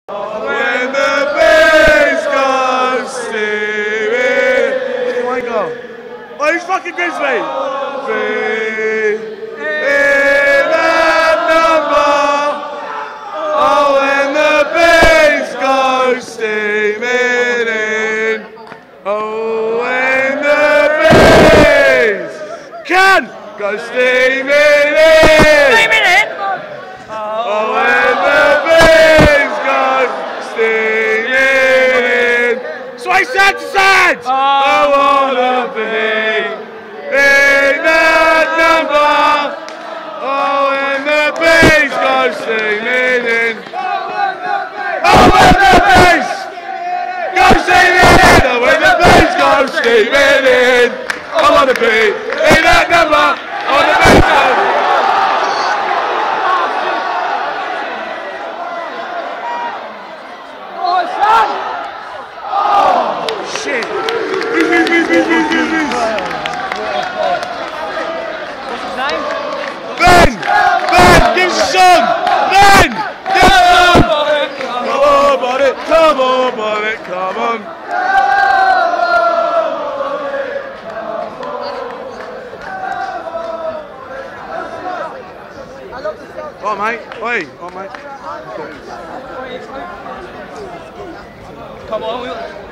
When the bass goes steaming. Oh my god. Oh, he's fucking Grizzly. In that number. Oh, when the bass goes steaming in. Oh, when the bass can go steaming in. Steaming in. Oh, when the bass goes steaming in. Sway side to side. I wanna be in that number. Oh, when the bass goes steaming in. Oh, when the bass goes steaming in. Oh, when the bass goes steaming in. I wanna be in that number. Oh, when the bass goes. Shit! What's his name? Ben! Ben! Give some! Ben! Give some! Come on, buddy! Come on, buddy! Come on! Oh, mate. Oi. Oh, mate. Come on.